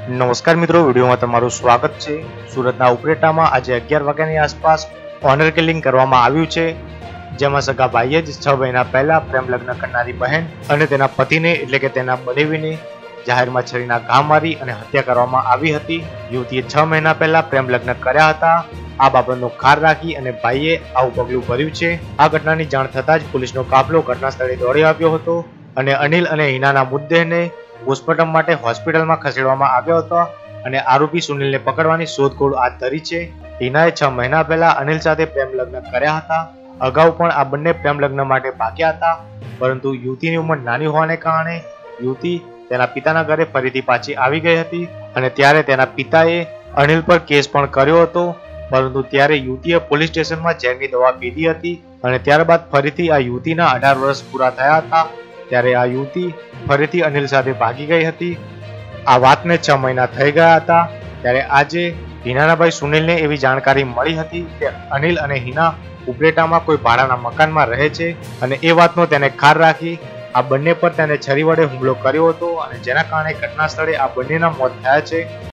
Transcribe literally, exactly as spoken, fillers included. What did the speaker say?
નમસ્કાર મિત્રો, વિડીયોમાં તમારું સ્વાગત છે। સુરતના ઉપરેટામાં આજે અગિયાર વાગ્યાની આસપાસ ઓનર કિલિંગ કરવામાં આવ્યું છે, જેમાં સગા ભાઈએ જ છ મહિના પહેલા પ્રેમ લગ્ન કરનારી બહેન અને તેના પતિને એટલે કે તેના બનેવીને જાહેરમાં છરીના ઘા મારી અને હત્યા કરવામાં આવી હતી। યુવતીએ છ મહિના પહેલા પ્રેમ લગ્ન કર્યા હતા। આ બાબતનો ખાર રાખી અને ભાઈએ આવું પગલું ભર્યું છે। આ ઘટનાની જાણ થતાં જ પોલીસનો કાફલો ઘટના સ્થળે દોડી આવ્યો હતો અને અનિલ અને હિનાના મૃતદેહને પોસ્ટમોર્ટમ માટે હોસ્પિટલમાં ખસેડવામાં આવ્યો હતો અને આરોપી સુનિલને પકડવાની શોધખોળ હાથ ધરી છે। હિનાએ છ મહિના પહેલા અનિલ સાથે પ્રેમ લગ્ન કર્યા હતા। અગાઉ પણ આ બંને પ્રેમ લગ્ન માટે ભાગ્યા હતા, પરંતુ યુવતીની ઉંમર નાની હોવાને કારણે યુવતી તેના પિતાના ઘરે ફરીથી પાછી આવી ગઈ હતી અને ત્યારે તેના પિતાએ અનિલ પર કેસ પણ કર્યો હતો, પરંતુ ત્યારે યુવતીએ પોલીસ સ્ટેશનમાં ઝેરની દવા પીધી હતી અને ત્યારબાદ ફરીથી આ યુવતીના અઢાર વર્ષ પૂરા થયા હતા ત્યારે આ યુવતી ફરીથી અનિલ સાથે ભાગી ગઈ હતી। આ વાતને છ મહિના થઈ ગયા હતા ત્યારે આજે હિનાના ભાઈ સુનિલને એવી જાણકારી મળી હતી કે અનિલ અને હિના ઉપરેટામાં કોઈ ભાડાના મકાનમાં રહે છે અને એ વાતનો તેને ખાર રાખી આ બંને પર તેને છરી વડે હુમલો કર્યો હતો અને જેના કારણે ઘટના સ્થળે આ બંનેના મોત થયા છે।